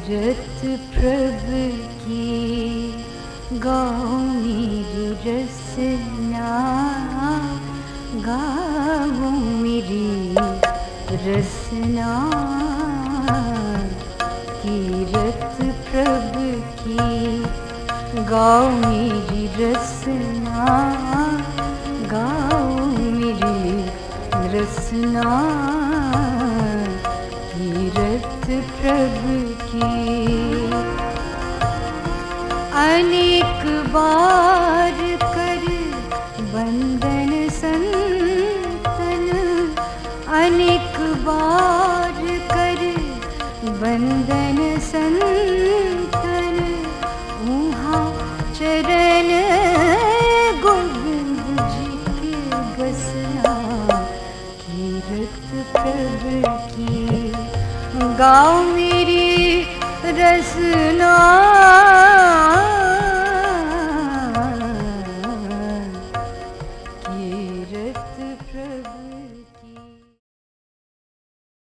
तीरथ प्रभ की गाओ मेरी रसना, गाओ मेरी रसना। तीरथ प्रभ की गाओ मेरी रसना, गाओ मेरी रसना। तीरथ प्रभ की अनेक बार कर बंदन संतन, अनेक बार कर बंदन संतन। उहाँ चरण गोविंद जी के बसना। तीरथ प्रभ की गाओ मेरी रसना,